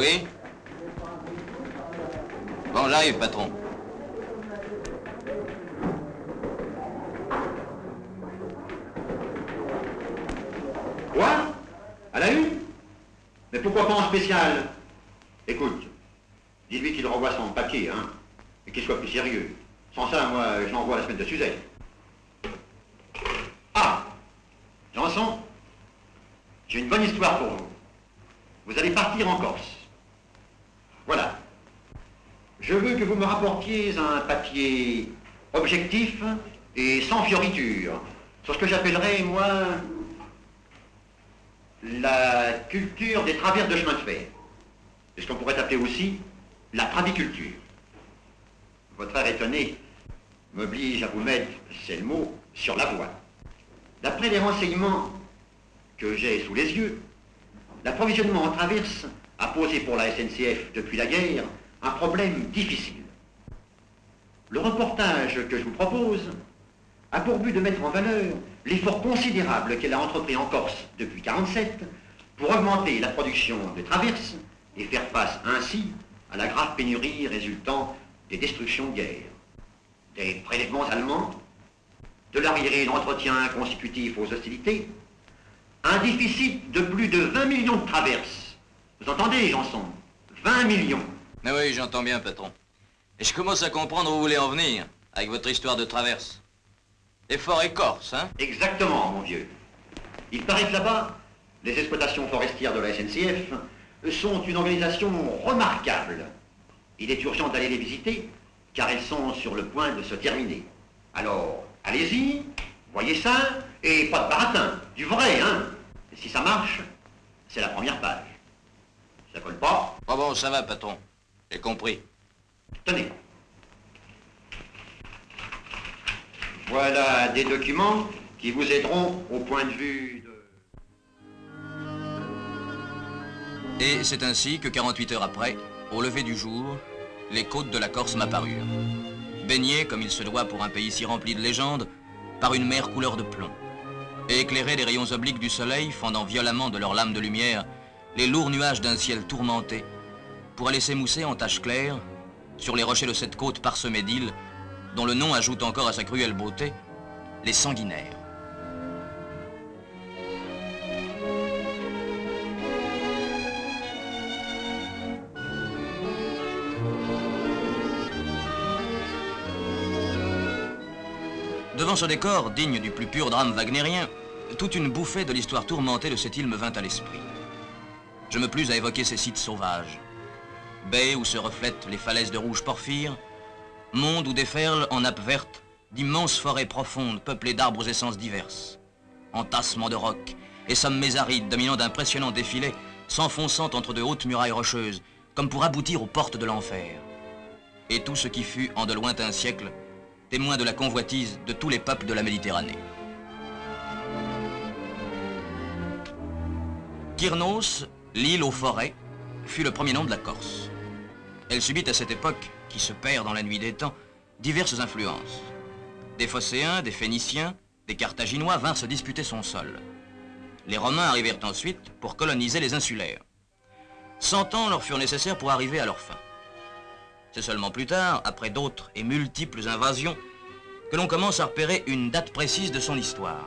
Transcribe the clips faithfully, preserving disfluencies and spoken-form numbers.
Oui? Bon, j'arrive, patron. Quoi? À la une? Mais pourquoi pas en spécial? Écoute, dis-lui qu'il renvoie son papier, hein, et qu'il soit plus sérieux. Sans ça, moi, je l'envoie la semaine de Suzette. Ah! Janson, j'ai une bonne histoire pour vous. Vous allez partir en Corse. Voilà. Je veux que vous me rapportiez un papier objectif et sans fioriture, sur ce que j'appellerais, moi, la culture des traverses de chemin de fer. C'est ce qu'on pourrait appeler aussi la traviculture. Votre air étonné m'oblige à vous mettre, c'est le mot, sur la voie. D'après les renseignements que j'ai sous les yeux, l'approvisionnement en traverse a posé pour la S N C F depuis la guerre un problème difficile. Le reportage que je vous propose a pour but de mettre en valeur l'effort considérable qu'elle a entrepris en Corse depuis mille neuf cent quarante-sept pour augmenter la production de traverses et faire face ainsi à la grave pénurie résultant des destructions de guerre. Des prélèvements allemands, de l'arriéré d'entretien consécutif aux hostilités, un déficit de plus de vingt millions de traverses. Vous entendez, Janson? vingt millions. Mais oui, j'entends bien, patron. Et je commence à comprendre où vous voulez en venir, avec votre histoire de traverse. Les forêts corses, hein? Exactement, mon vieux. Il paraît que là-bas, les exploitations forestières de la S N C F sont une organisation remarquable. Il est urgent d'aller les visiter, car elles sont sur le point de se terminer. Alors, allez-y, voyez ça, et pas de baratin, du vrai, hein? Et si ça marche, c'est la première page. Ça colle pas? Oh bon, ça va, patron. J'ai compris. Tenez. Voilà des documents qui vous aideront au point de vue de... Et c'est ainsi que quarante-huit heures après, au lever du jour, les côtes de la Corse m'apparurent. Baignées, comme il se doit pour un pays si rempli de légendes, par une mer couleur de plomb. Et éclairées des rayons obliques du soleil, fendant violemment de leurs lames de lumière les lourds nuages d'un ciel tourmenté, pour aller s'émousser en taches claires sur les rochers de cette côte parsemée d'îles, dont le nom ajoute encore à sa cruelle beauté, les sanguinaires. Devant ce décor, digne du plus pur drame wagnérien, toute une bouffée de l'histoire tourmentée de cette île me vint à l'esprit. Je me plus à évoquer ces sites sauvages. Baies où se reflètent les falaises de rouge porphyre, monde où déferlent en nappes vertes d'immenses forêts profondes peuplées d'arbres aux essences diverses. Entassements de rocs et sommets arides dominant d'impressionnants défilés s'enfonçant entre de hautes murailles rocheuses, comme pour aboutir aux portes de l'enfer. Et tout ce qui fut, en de lointains siècles, témoin de la convoitise de tous les peuples de la Méditerranée. Kyrnos, l'île aux forêts, fut le premier nom de la Corse. Elle subit à cette époque, qui se perd dans la nuit des temps, diverses influences. Des Phocéens, des Phéniciens, des Carthaginois vinrent se disputer son sol. Les Romains arrivèrent ensuite pour coloniser les insulaires. Cent ans leur furent nécessaires pour arriver à leur fin. C'est seulement plus tard, après d'autres et multiples invasions, que l'on commence à repérer une date précise de son histoire.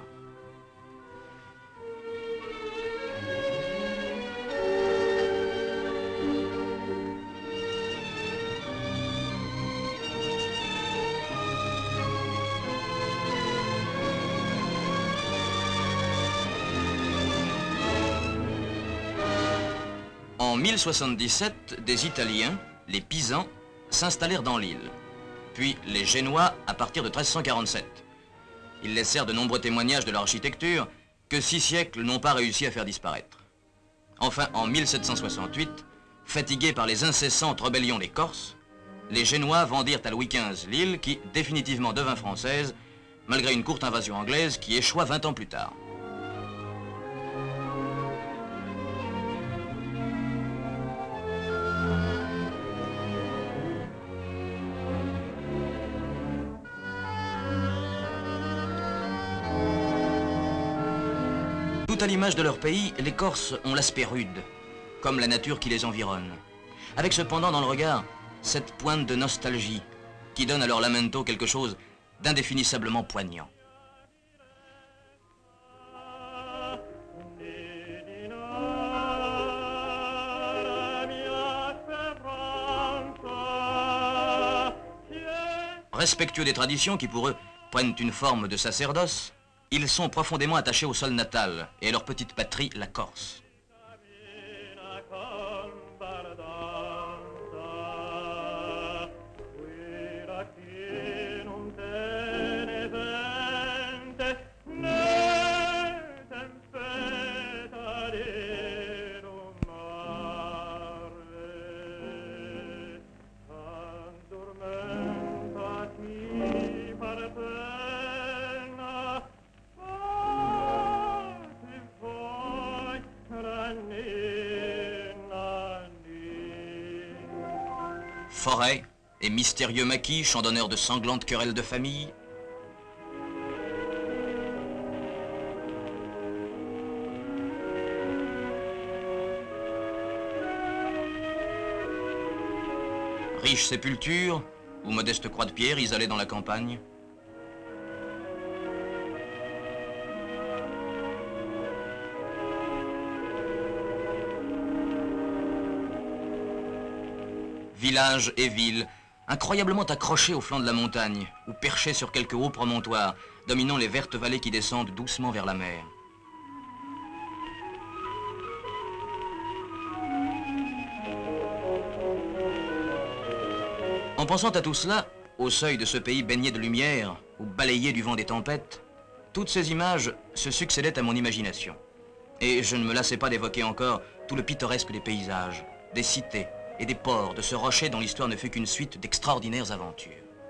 En mille soixante-dix-sept, des Italiens, les Pisans, s'installèrent dans l'île, puis les Génois à partir de treize cent quarante-sept. Ils laissèrent de nombreux témoignages de leur architecture que six siècles n'ont pas réussi à faire disparaître. Enfin, en mille sept cent soixante-huit, fatigués par les incessantes rébellions des Corses, les Génois vendirent à Louis quinze l'île qui, définitivement devint française, malgré une courte invasion anglaise qui échoua vingt ans plus tard. Tout à l'image de leur pays, les Corses ont l'aspect rude, comme la nature qui les environne. avec cependant dans le regard cette pointe de nostalgie qui donne à leur lamento quelque chose d'indéfinissablement poignant. Respectueux des traditions qui pour eux prennent une forme de sacerdoce, ils sont profondément attachés au sol natal et à leur petite patrie, la Corse. Forêt et mystérieux maquis, chant d'honneur de sanglantes querelles de famille. Riche sépulture ou modeste croix de pierre isolée dans la campagne. Villages et villes, incroyablement accrochés au flanc de la montagne, ou perchés sur quelques hauts promontoires, dominant les vertes vallées qui descendent doucement vers la mer. En pensant à tout cela, au seuil de ce pays baigné de lumière, ou balayé du vent des tempêtes, toutes ces images se succédaient à mon imagination. Et je ne me lassais pas d'évoquer encore tout le pittoresque des paysages, des cités, et des ports de ce rocher dont l'histoire ne fut qu'une suite d'extraordinaires aventures.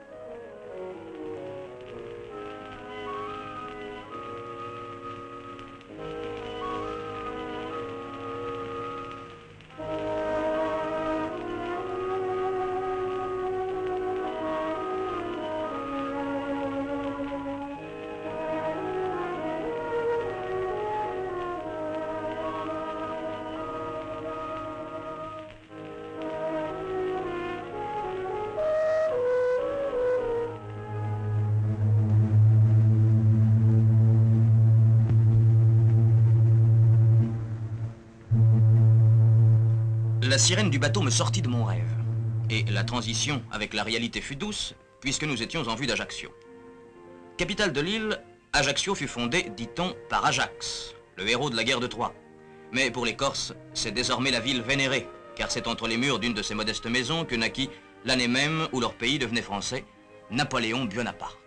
La sirène du bateau me sortit de mon rêve. Et la transition avec la réalité fut douce, puisque nous étions en vue d'Ajaccio. Capitale de l'île, Ajaccio fut fondée, dit-on, par Ajax, le héros de la guerre de Troie. Mais pour les Corses, c'est désormais la ville vénérée, car c'est entre les murs d'une de ces modestes maisons que naquit, l'année même où leur pays devenait français, Napoléon Bonaparte.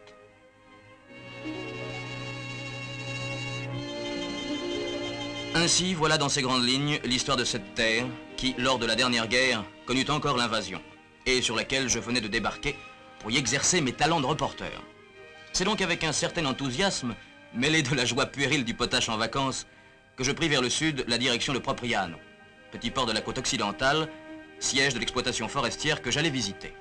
Ainsi, voilà dans ces grandes lignes l'histoire de cette terre qui, lors de la dernière guerre, connut encore l'invasion, et sur laquelle je venais de débarquer pour y exercer mes talents de reporter. C'est donc avec un certain enthousiasme, mêlé de la joie puérile du potache en vacances, que je pris vers le sud la direction de Propriano, petit port de la côte occidentale, siège de l'exploitation forestière que j'allais visiter.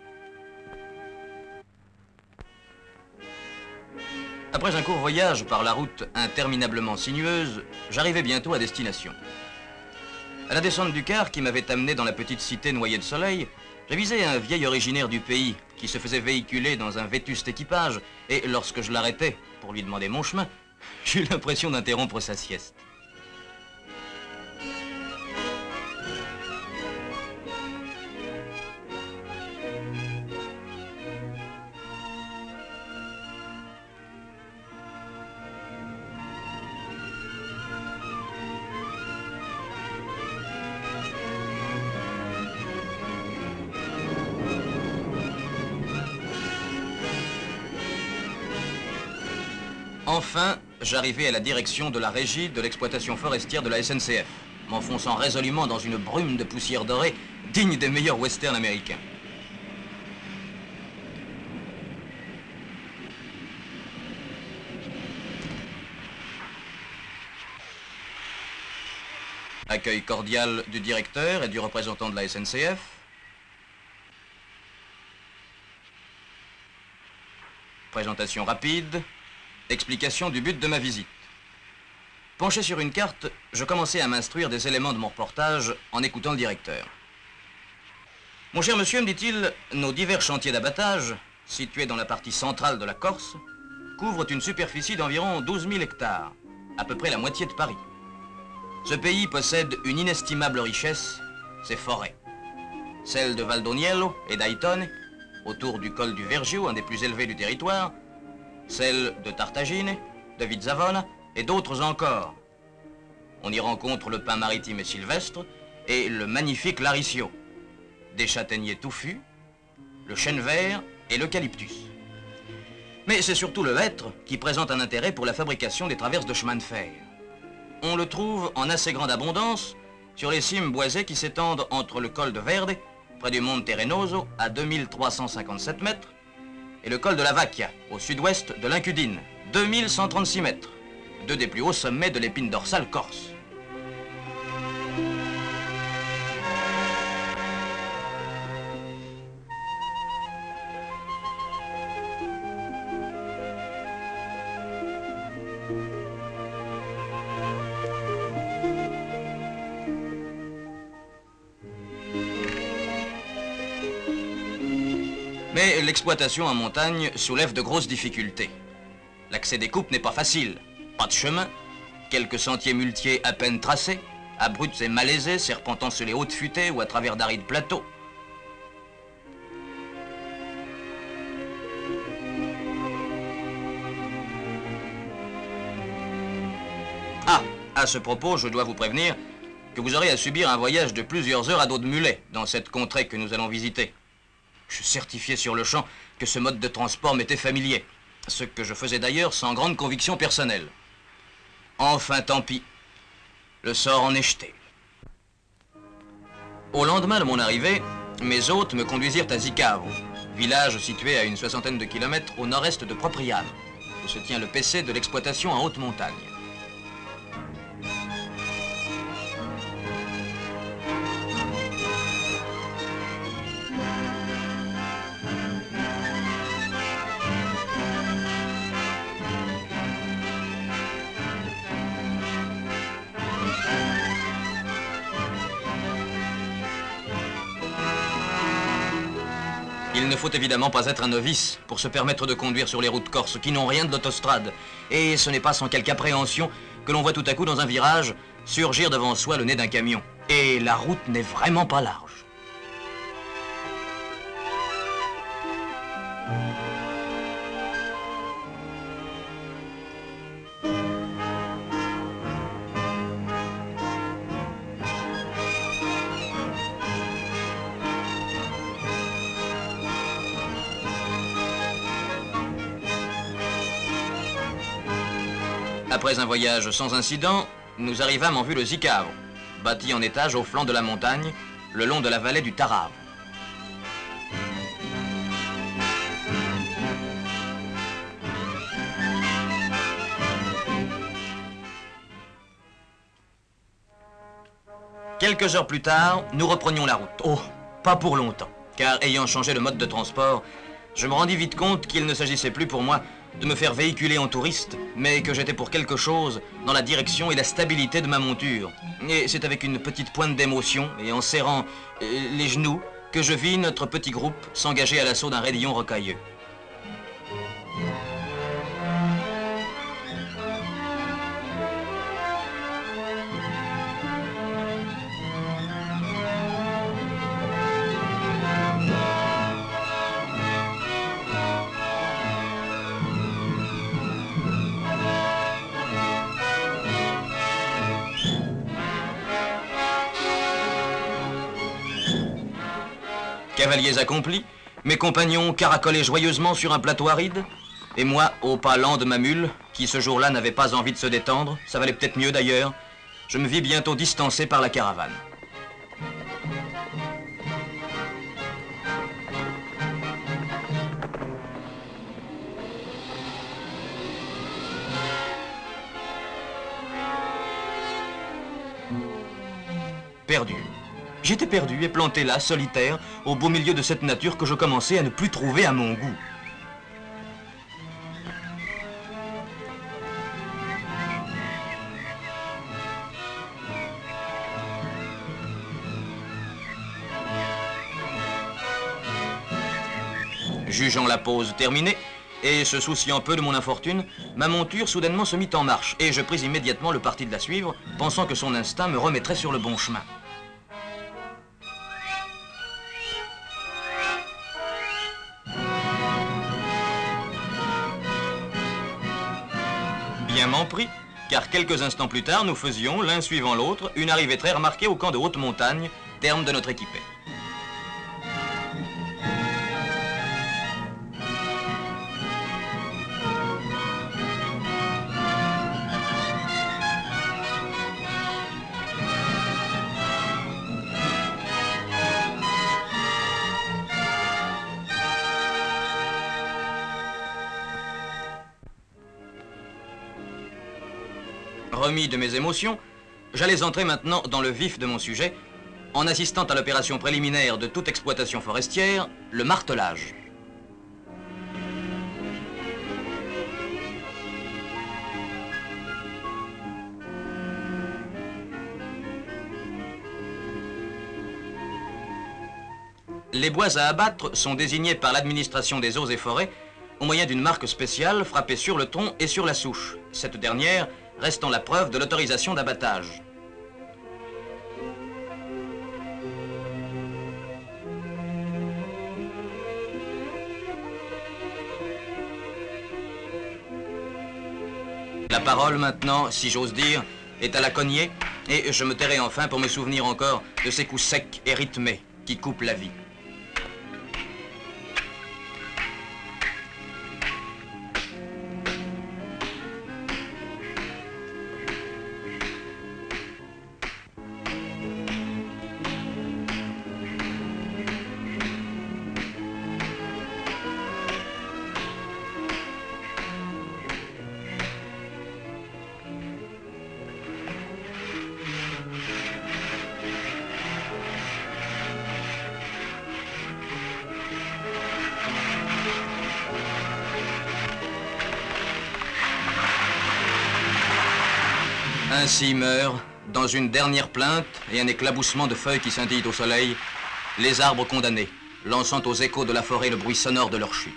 Après un court voyage par la route interminablement sinueuse, j'arrivais bientôt à destination. À la descente du car qui m'avait amené dans la petite cité noyée de soleil, j'avisai un vieil originaire du pays qui se faisait véhiculer dans un vétuste équipage et lorsque je l'arrêtais pour lui demander mon chemin, j'eus l'impression d'interrompre sa sieste. Enfin, j'arrivai à la direction de la régie de l'exploitation forestière de la S N C F, m'enfonçant résolument dans une brume de poussière dorée, digne des meilleurs westerns américains. Accueil cordial du directeur et du représentant de la S N C F. Présentation rapide. Explication du but de ma visite. Penché sur une carte, je commençai à m'instruire des éléments de mon reportage en écoutant le directeur. Mon cher monsieur, me dit-il, nos divers chantiers d'abattage, situés dans la partie centrale de la Corse, couvrent une superficie d'environ douze mille hectares, à peu près la moitié de Paris. Ce pays possède une inestimable richesse, ses forêts. Celles de Valdoniello et d'Aitone, autour du col du Vergio, un des plus élevés du territoire, celles de Tartagine, de Vizzavona et d'autres encore. On y rencontre le pin maritime et sylvestre et le magnifique Laricio, des châtaigniers touffus, le chêne vert et l'eucalyptus. Mais c'est surtout le hêtre qui présente un intérêt pour la fabrication des traverses de chemin de fer. On le trouve en assez grande abondance sur les cimes boisées qui s'étendent entre le col de Verde, près du Monte Terrenoso, à deux mille trois cent cinquante-sept mètres, et le col de la Vacchia, au sud-ouest de l'Incudine, deux mille cent trente-six mètres, deux des plus hauts sommets de l'épine dorsale corse. Mais l'exploitation en montagne soulève de grosses difficultés. L'accès des coupes n'est pas facile. Pas de chemin, quelques sentiers muletiers à peine tracés, abrupts et malaisés, serpentant sur les hautes futaies ou à travers d'arides plateaux. Ah, à ce propos, je dois vous prévenir que vous aurez à subir un voyage de plusieurs heures à dos de mulet dans cette contrée que nous allons visiter. Je certifiais sur le champ que ce mode de transport m'était familier, ce que je faisais d'ailleurs sans grande conviction personnelle. Enfin, tant pis. Le sort en est jeté. Au lendemain de mon arrivée, mes hôtes me conduisirent à Zicavo, village situé à une soixantaine de kilomètres au nord-est de Propriano, où se tient le P C de l'exploitation en haute montagne. Il ne faut évidemment pas être un novice pour se permettre de conduire sur les routes corses qui n'ont rien de l'autostrade. Et ce n'est pas sans quelque appréhension que l'on voit tout à coup dans un virage surgir devant soi le nez d'un camion. Et la route n'est vraiment pas large. Après un voyage sans incident, nous arrivâmes en vue le Zicavo, bâti en étage au flanc de la montagne, le long de la vallée du Tarave. Quelques heures plus tard, nous reprenions la route. Oh, pas pour longtemps, car ayant changé de mode de transport, je me rendis vite compte qu'il ne s'agissait plus pour moi de me faire véhiculer en touriste, mais que j'étais pour quelque chose dans la direction et la stabilité de ma monture. Et c'est avec une petite pointe d'émotion et en serrant euh, les genoux que je vis notre petit groupe s'engager à l'assaut d'un raidillon rocailleux. Cavaliers accomplis, mes compagnons caracolaient joyeusement sur un plateau aride, et moi, au pas lent de ma mule, qui ce jour-là n'avait pas envie de se détendre, ça valait peut-être mieux d'ailleurs, je me vis bientôt distancé par la caravane. Perdu. J'étais perdu et planté là, solitaire, au beau milieu de cette nature que je commençais à ne plus trouver à mon goût. Jugeant la pause terminée, et se souciant peu de mon infortune, ma monture soudainement se mit en marche, et je pris immédiatement le parti de la suivre, pensant que son instinct me remettrait sur le bon chemin. Bien m'en prit, car quelques instants plus tard, nous faisions, l'un suivant l'autre, une arrivée très remarquée au camp de haute montagne, terme de notre équipée. Remis de mes émotions, j'allais entrer maintenant dans le vif de mon sujet, en assistant à l'opération préliminaire de toute exploitation forestière, le martelage. Les bois à abattre sont désignés par l'administration des eaux et forêts au moyen d'une marque spéciale frappée sur le tronc et sur la souche, cette dernière restant la preuve de l'autorisation d'abattage. La parole maintenant, si j'ose dire, est à la cognée, et je me tairai enfin pour me souvenir encore de ces coups secs et rythmés qui coupent la vie. Ainsi meurent, dans une dernière plainte et un éclaboussement de feuilles qui scintillent au soleil, les arbres condamnés, lançant aux échos de la forêt le bruit sonore de leur chute.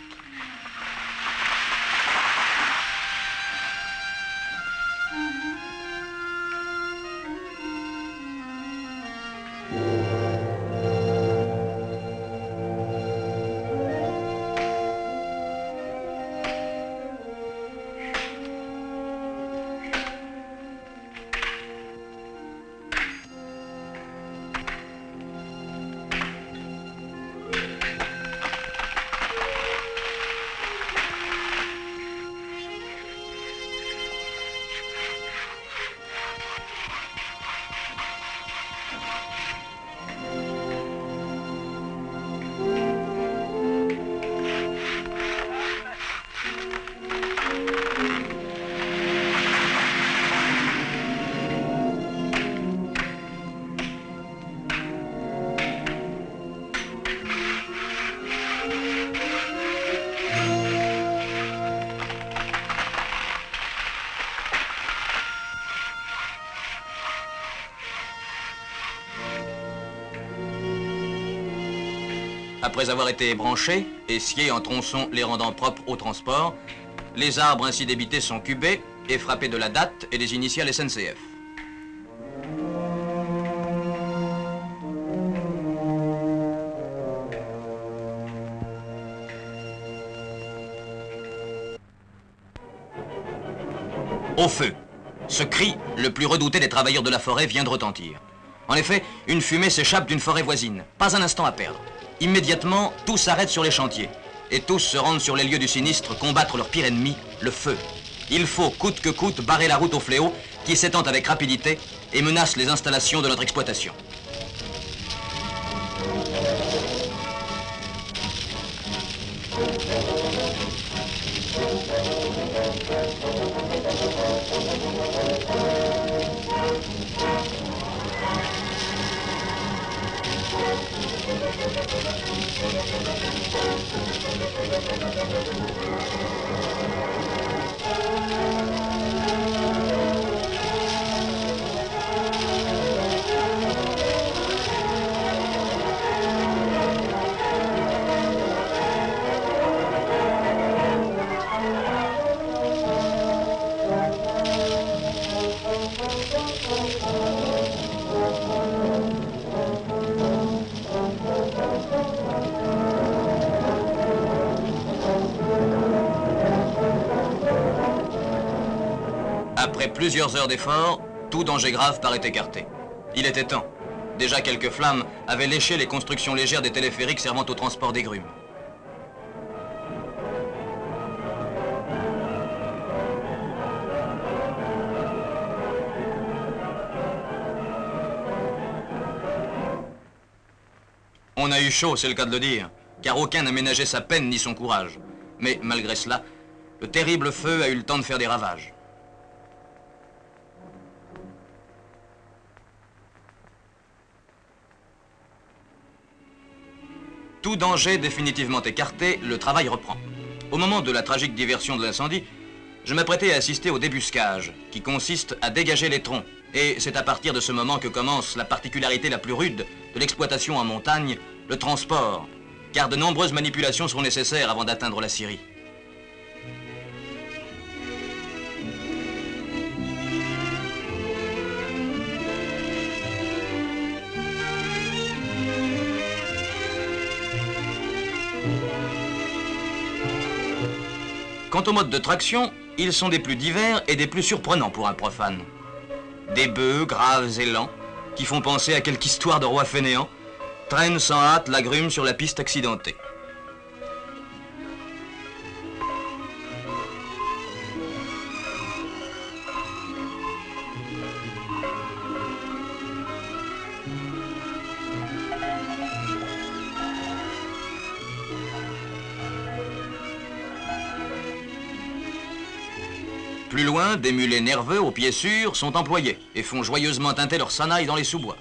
Après avoir été branchés et sciés en tronçons les rendant propres au transport, les arbres ainsi débités sont cubés et frappés de la date et des initiales S N C F. Au feu. Ce cri, le plus redouté des travailleurs de la forêt, vient de retentir. En effet, une fumée s'échappe d'une forêt voisine. Pas un instant à perdre. Immédiatement, tous s'arrêtent sur les chantiers. Et tous se rendent sur les lieux du sinistre combattre leur pire ennemi, le feu. Il faut, coûte que coûte, barrer la route au fléau qui s'étend avec rapidité et menace les installations de notre exploitation. Après plusieurs heures d'efforts, tout danger grave paraît écarté. Il était temps. Déjà quelques flammes avaient léché les constructions légères des téléphériques servant au transport des grumes. On a eu chaud, c'est le cas de le dire, car aucun n'a ménagé sa peine ni son courage. Mais malgré cela, le terrible feu a eu le temps de faire des ravages. Tout danger définitivement écarté, le travail reprend. Au moment de la tragique diversion de l'incendie, je m'apprêtais à assister au débuscage, qui consiste à dégager les troncs. Et c'est à partir de ce moment que commence la particularité la plus rude de l'exploitation en montagne, le transport, car de nombreuses manipulations sont nécessaires avant d'atteindre la scierie. Quant aux modes de traction, ils sont des plus divers et des plus surprenants pour un profane. Des bœufs graves et lents, qui font penser à quelque histoire de roi fainéant, traînent sans hâte la grume sur la piste accidentée. Plus loin, des mulets nerveux aux pieds sûrs sont employés et font joyeusement teinter leur sanaille dans les sous-bois.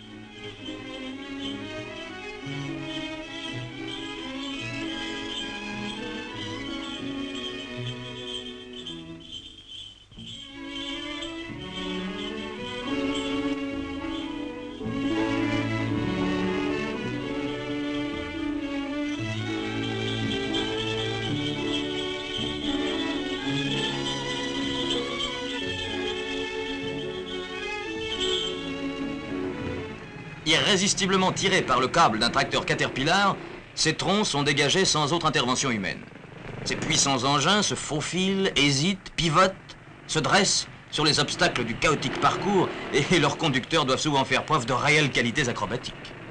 Irrésistiblement tirés par le câble d'un tracteur Caterpillar, ces troncs sont dégagés sans autre intervention humaine. Ces puissants engins se faufilent, hésitent, pivotent, se dressent sur les obstacles du chaotique parcours et leurs conducteurs doivent souvent faire preuve de réelles qualités acrobatiques.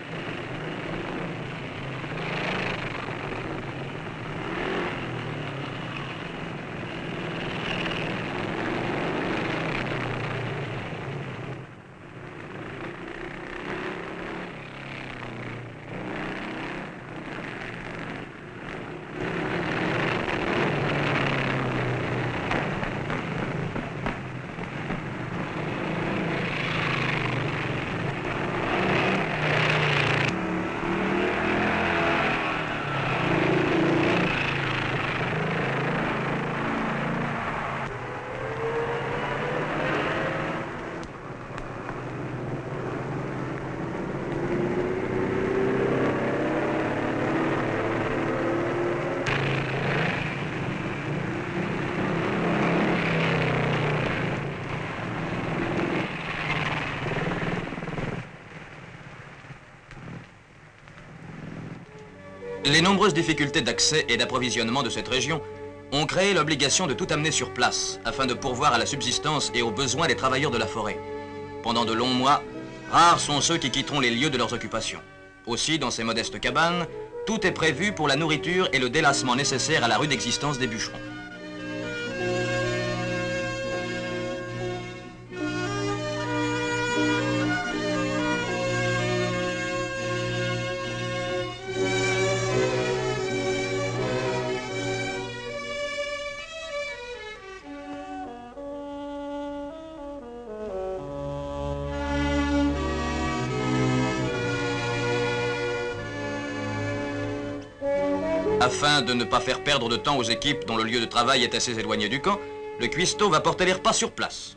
Les nombreuses difficultés d'accès et d'approvisionnement de cette région ont créé l'obligation de tout amener sur place afin de pourvoir à la subsistance et aux besoins des travailleurs de la forêt. Pendant de longs mois, rares sont ceux qui quitteront les lieux de leurs occupations. Aussi, dans ces modestes cabanes, tout est prévu pour la nourriture et le délassement nécessaire à la rude existence des bûcherons. Afin de ne pas faire perdre de temps aux équipes dont le lieu de travail est assez éloigné du camp, le cuistot va porter les repas sur place.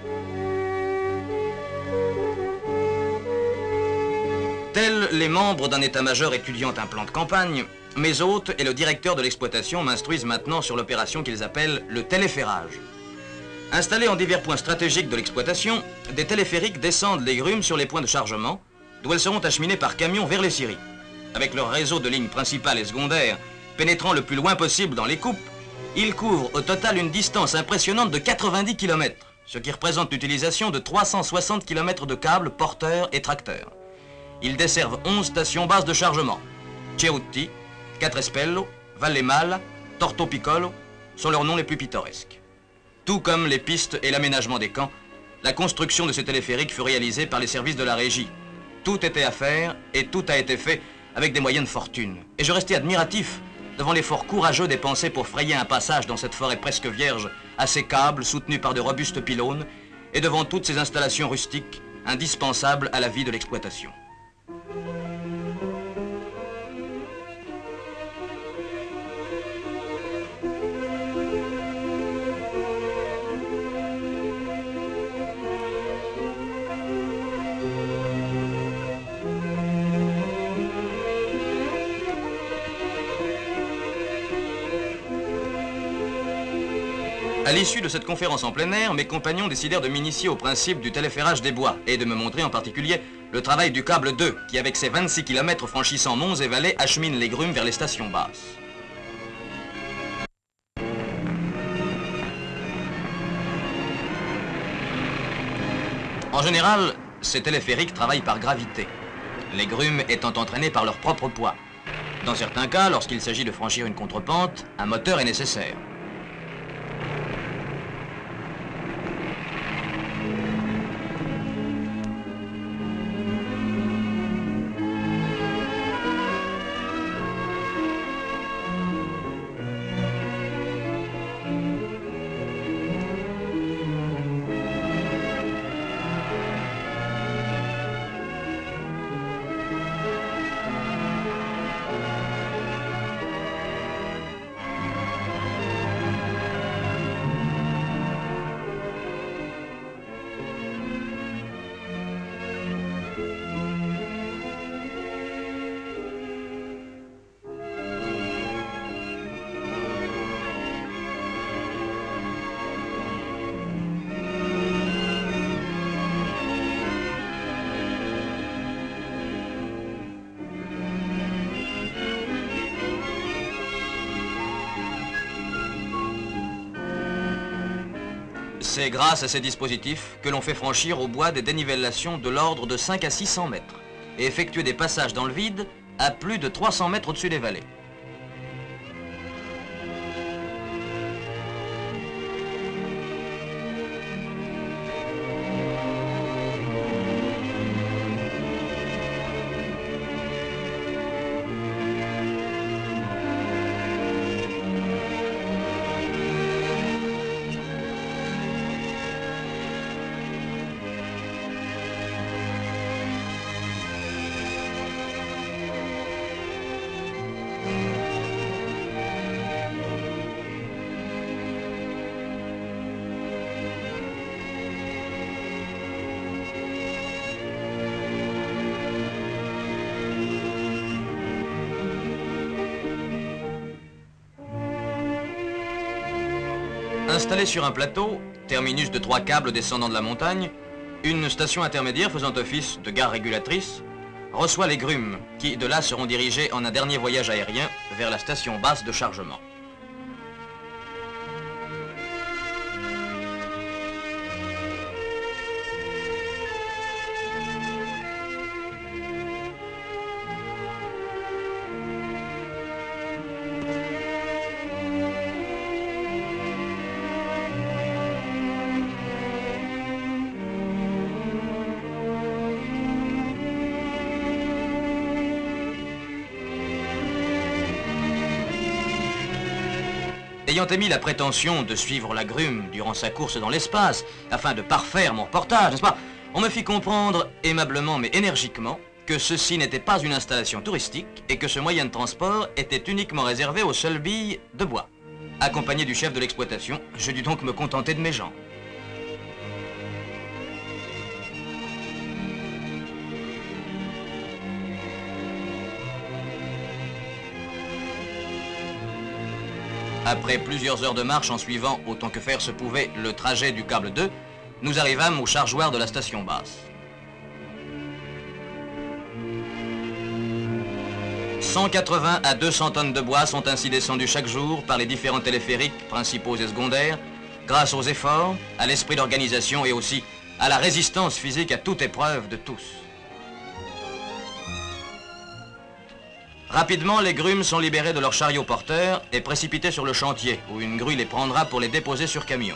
Tels les membres d'un état-major étudiant un plan de campagne, mes hôtes et le directeur de l'exploitation m'instruisent maintenant sur l'opération qu'ils appellent le téléphérage. Installés en divers points stratégiques de l'exploitation, des téléphériques descendent les grumes sur les points de chargement, d'où elles seront acheminées par camion vers les scieries. Avec leur réseau de lignes principales et secondaires pénétrant le plus loin possible dans les coupes, ils couvrent au total une distance impressionnante de quatre-vingt-dix kilomètres, ce qui représente l'utilisation de trois cent soixante kilomètres de câbles, porteurs et tracteurs. Ils desservent onze stations basses de chargement. Cerutti, Catrespello, Vallemala, Torto Piccolo sont leurs noms les plus pittoresques. Tout comme les pistes et l'aménagement des camps, la construction de ces téléphériques fut réalisée par les services de la régie. Tout était à faire et tout a été fait avec des moyens de fortune. Et je restais admiratif devant l'effort courageux dépensé pour frayer un passage dans cette forêt presque vierge à ces câbles soutenus par de robustes pylônes et devant toutes ces installations rustiques indispensables à la vie de l'exploitation. À l'issue de cette conférence en plein air, mes compagnons décidèrent de m'initier au principe du téléphérage des bois et de me montrer en particulier le travail du câble deux, qui avec ses vingt-six kilomètres franchissant monts et vallées achemine les grumes vers les stations basses. En général, ces téléphériques travaillent par gravité, les grumes étant entraînées par leur propre poids. Dans certains cas, lorsqu'il s'agit de franchir une contrepente, un moteur est nécessaire. C'est grâce à ces dispositifs que l'on fait franchir au bois des dénivellations de l'ordre de cinq à six cents mètres et effectuer des passages dans le vide à plus de trois cents mètres au-dessus des vallées. Installée sur un plateau, terminus de trois câbles descendant de la montagne, une station intermédiaire faisant office de gare régulatrice reçoit les grumes qui, de là, seront dirigées en un dernier voyage aérien vers la station basse de chargement. Ayant émis la prétention de suivre la grume durant sa course dans l'espace, afin de parfaire mon reportage, n'est-ce pas, on me fit comprendre, aimablement mais énergiquement, que ceci n'était pas une installation touristique et que ce moyen de transport était uniquement réservé aux seules billes de bois. Accompagné du chef de l'exploitation, je dus donc me contenter de mes jambes. Après plusieurs heures de marche en suivant, autant que faire se pouvait, le trajet du câble deux, nous arrivâmes au chargeoir de la station basse. cent quatre-vingts à deux cents tonnes de bois sont ainsi descendues chaque jour par les différents téléphériques, principaux et secondaires, grâce aux efforts, à l'esprit d'organisation et aussi à la résistance physique à toute épreuve de tous. Rapidement, les grumes sont libérées de leurs chariots porteurs et précipitées sur le chantier, où une grue les prendra pour les déposer sur camion.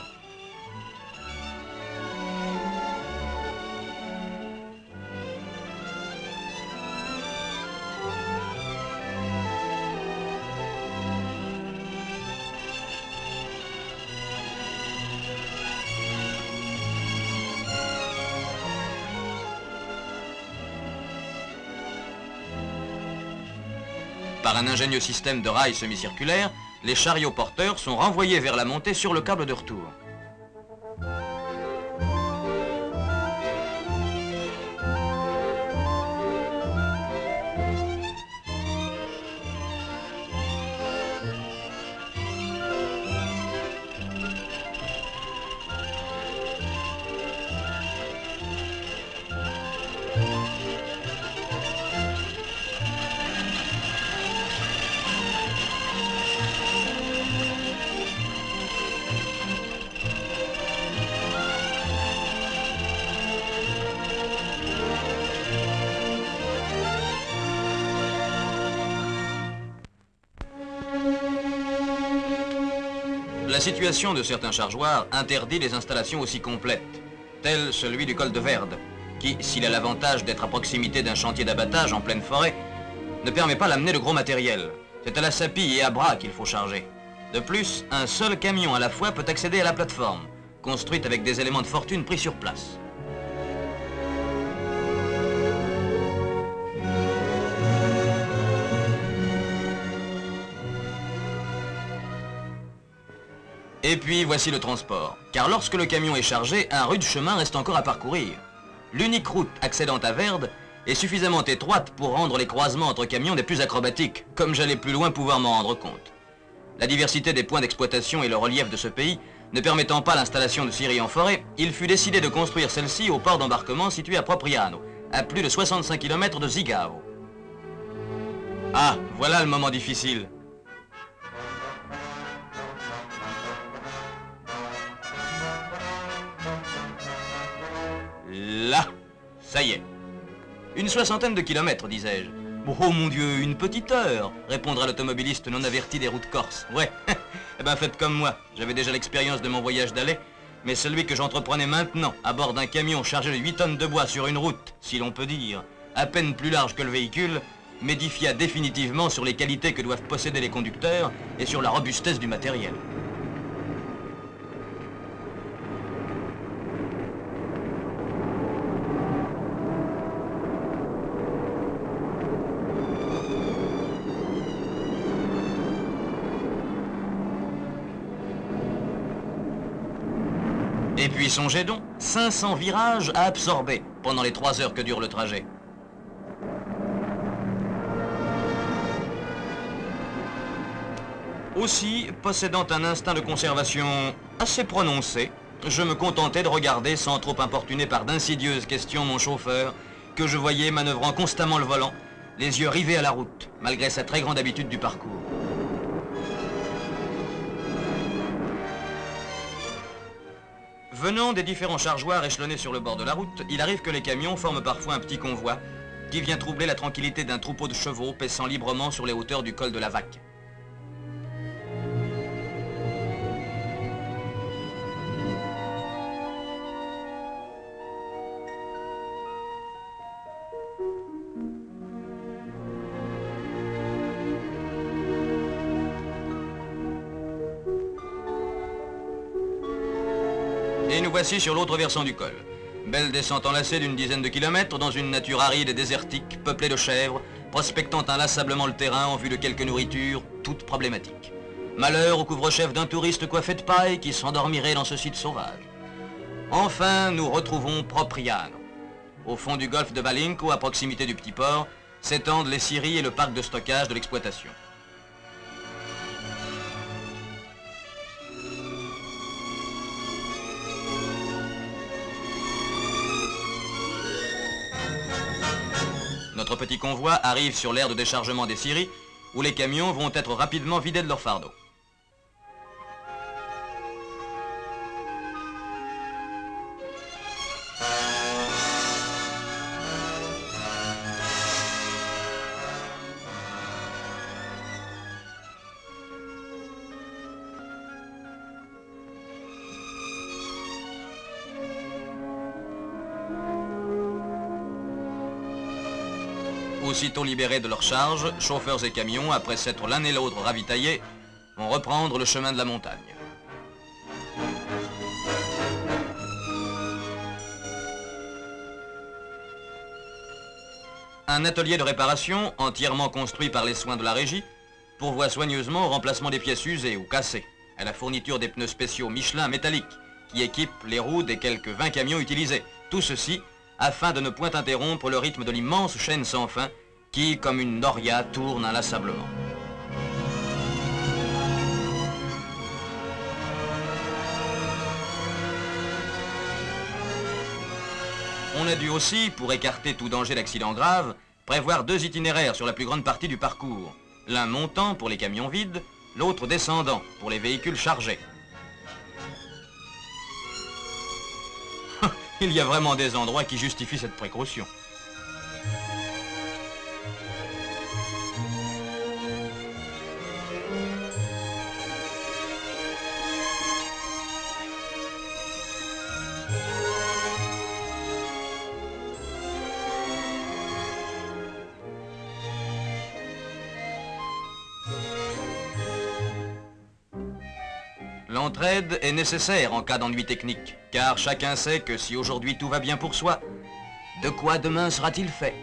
Par un ingénieux système de rails semi-circulaires, les chariots porteurs sont renvoyés vers la montée sur le câble de retour. La situation de certains chargeoirs interdit les installations aussi complètes, tel celui du col de Verde, qui, s'il a l'avantage d'être à proximité d'un chantier d'abattage en pleine forêt, ne permet pas l'amener de gros matériel. C'est à la sapie et à bras qu'il faut charger. De plus, un seul camion à la fois peut accéder à la plateforme, construite avec des éléments de fortune pris sur place. Et puis voici le transport, car lorsque le camion est chargé, un rude chemin reste encore à parcourir. L'unique route accédant à Verde est suffisamment étroite pour rendre les croisements entre camions des plus acrobatiques, comme j'allais plus loin pouvoir m'en rendre compte. La diversité des points d'exploitation et le relief de ce pays ne permettant pas l'installation de scieries en forêt, il fut décidé de construire celle-ci au port d'embarquement situé à Propriano, à plus de soixante-cinq kilomètres de Zigao. Ah, voilà le moment difficile. Là, ça y est. Une soixantaine de kilomètres, disais-je. Oh mon Dieu, une petite heure, répondra l'automobiliste non averti des routes corses. Ouais, eh ben faites comme moi. J'avais déjà l'expérience de mon voyage d'aller, mais celui que j'entreprenais maintenant, à bord d'un camion chargé de huit tonnes de bois sur une route, si l'on peut dire, à peine plus large que le véhicule, m'édifia définitivement sur les qualités que doivent posséder les conducteurs et sur la robustesse du matériel. Et puis songez donc, cinq cents virages à absorber pendant les trois heures que dure le trajet. Aussi, possédant un instinct de conservation assez prononcé, je me contentais de regarder sans trop importuner par d'insidieuses questions mon chauffeur, que je voyais manœuvrant constamment le volant, les yeux rivés à la route, malgré sa très grande habitude du parcours. Venant des différents chargeoirs échelonnés sur le bord de la route, il arrive que les camions forment parfois un petit convoi qui vient troubler la tranquillité d'un troupeau de chevaux paissant librement sur les hauteurs du col de la Vaque. Et nous voici sur l'autre versant du col. Belle descente enlacée d'une dizaine de kilomètres dans une nature aride et désertique, peuplée de chèvres, prospectant inlassablement le terrain en vue de quelques nourritures, toutes problématiques. Malheur au couvre-chef d'un touriste coiffé de paille qui s'endormirait dans ce site sauvage. Enfin, nous retrouvons Propriano. Au fond du golfe de Valinco, à proximité du petit port, s'étendent les scieries et le parc de stockage de l'exploitation. notre petit convoi arrive sur l'aire de déchargement des scieries, où les camions vont être rapidement vidés de leur fardeau. Aussitôt libérés de leur charge, chauffeurs et camions, après s'être l'un et l'autre ravitaillés, vont reprendre le chemin de la montagne. Un atelier de réparation, entièrement construit par les soins de la régie, pourvoit soigneusement au remplacement des pièces usées ou cassées, à la fourniture des pneus spéciaux Michelin métalliques, qui équipent les roues des quelques vingt camions utilisés. Tout ceci afin de ne point interrompre le rythme de l'immense chaîne sans fin qui, comme une noria, tourne inlassablement. On a dû aussi, pour écarter tout danger d'accident grave, prévoir deux itinéraires sur la plus grande partie du parcours. L'un montant pour les camions vides, l'autre descendant pour les véhicules chargés. Il y a vraiment des endroits qui justifient cette précaution. L'entraide est nécessaire en cas d'ennui technique, car chacun sait que si aujourd'hui tout va bien pour soi, de quoi demain sera-t-il fait?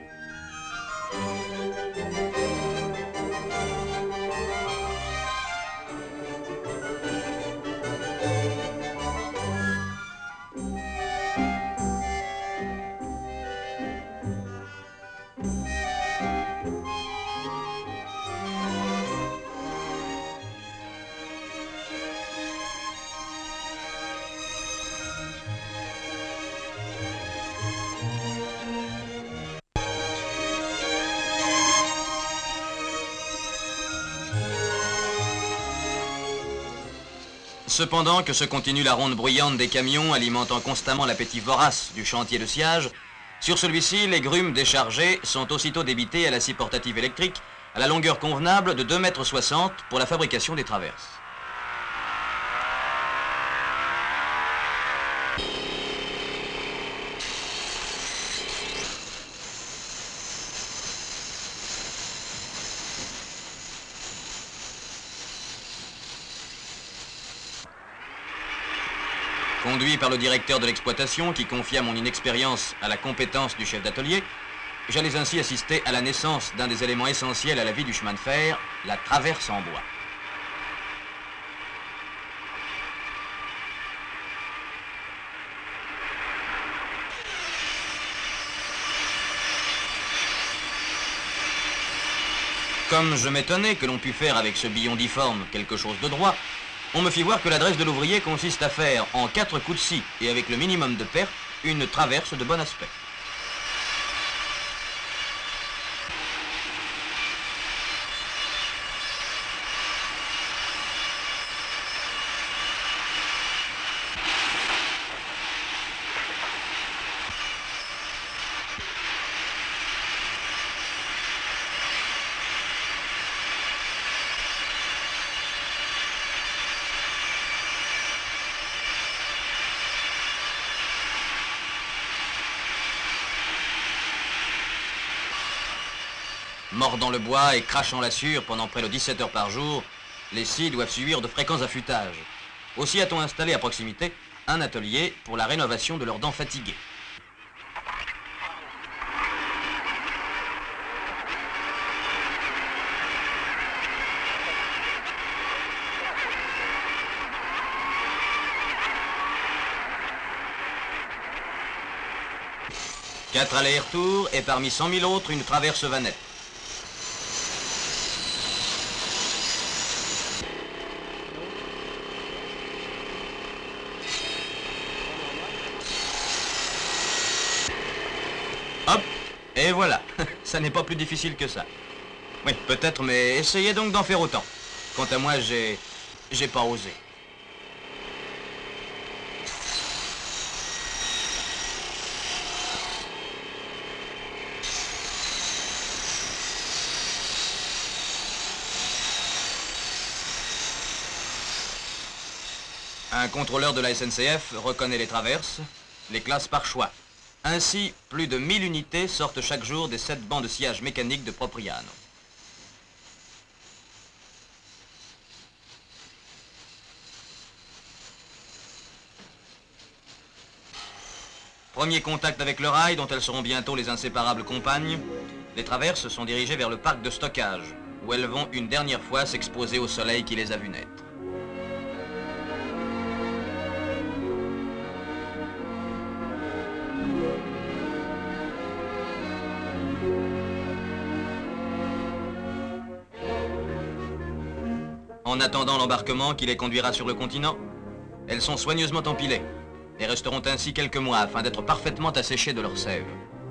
Cependant que se continue la ronde bruyante des camions alimentant constamment l'appétit vorace du chantier de sciage, sur celui-ci, les grumes déchargées sont aussitôt débitées à la scie portative électrique à la longueur convenable de deux mètres soixante pour la fabrication des traverses. Conduit par le directeur de l'exploitation qui confia mon inexpérience à la compétence du chef d'atelier, j'allais ainsi assister à la naissance d'un des éléments essentiels à la vie du chemin de fer, la traverse en bois. Comme je m'étonnais que l'on pût faire avec ce billon difforme quelque chose de droit, on me fit voir que l'adresse de l'ouvrier consiste à faire, en quatre coups de scie et avec le minimum de perte, une traverse de bon aspect. Mordant le bois et crachant la sûre pendant près de dix-sept heures par jour, les scies doivent subir de fréquents affûtages. Aussi a-t-on installé à proximité un atelier pour la rénovation de leurs dents fatiguées. Quatre allers-retours et parmi cent mille autres, une traverse vanette. Hop, Et voilà, ça n'est pas plus difficile que ça. Oui, peut-être, mais essayez donc d'en faire autant. Quant à moi, j'ai... j'ai pas osé. Un contrôleur de la S N C F reconnaît les traverses, les classe par choix. Ainsi, plus de mille unités sortent chaque jour des sept bancs de sillage mécanique de Propriano. Premier contact avec le rail, dont elles seront bientôt les inséparables compagnes, les traverses sont dirigées vers le parc de stockage, où elles vont une dernière fois s'exposer au soleil qui les a vues naître. En attendant l'embarquement qui les conduira sur le continent, elles sont soigneusement empilées et resteront ainsi quelques mois afin d'être parfaitement asséchées de leur sève.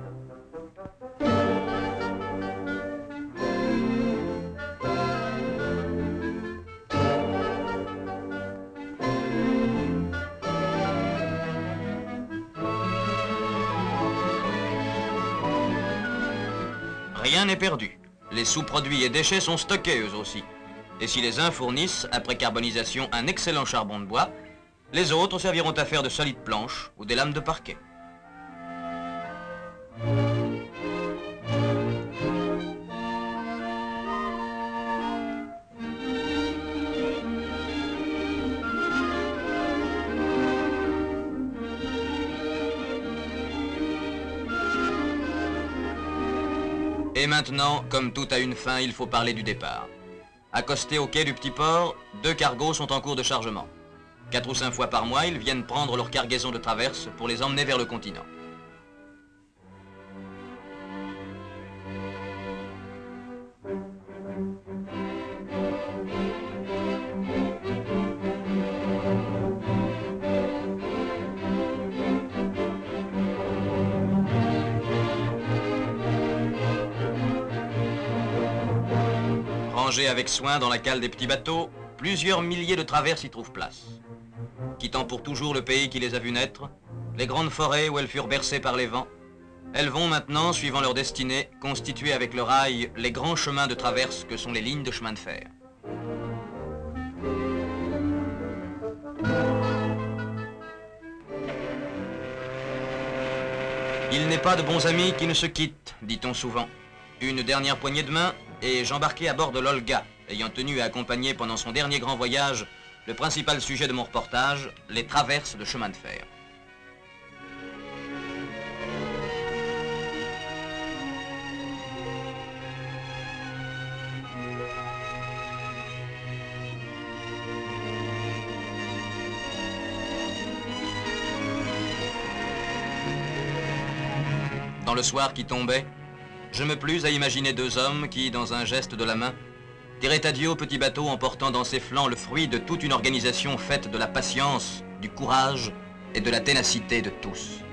Rien n'est perdu. Les sous-produits et déchets sont stockés eux aussi. Et si les uns fournissent, après carbonisation, un excellent charbon de bois, les autres serviront à faire de solides planches ou des lames de parquet. Et maintenant, comme tout a une fin, il faut parler du départ. Accostés au quai du Petit Port, deux cargos sont en cours de chargement. Quatre ou cinq fois par mois, ils viennent prendre leur cargaison de traverses pour les emmener vers le continent. Rangés avec soin dans la cale des petits bateaux, plusieurs milliers de traverses y trouvent place. Quittant pour toujours le pays qui les a vues naître, les grandes forêts où elles furent bercées par les vents, elles vont maintenant, suivant leur destinée, constituer avec le rail les grands chemins de traverse que sont les lignes de chemin de fer. Il n'est pas de bons amis qui ne se quittent, dit-on souvent. Une dernière poignée de main, et j'embarquai à bord de l'Olga, ayant tenu à accompagner pendant son dernier grand voyage le principal sujet de mon reportage, les traverses de chemin de fer. Dans le soir qui tombait, je me plus à imaginer deux hommes qui, dans un geste de la main, tiraient adieu au petit bateau en portant dans ses flancs le fruit de toute une organisation faite de la patience, du courage et de la ténacité de tous.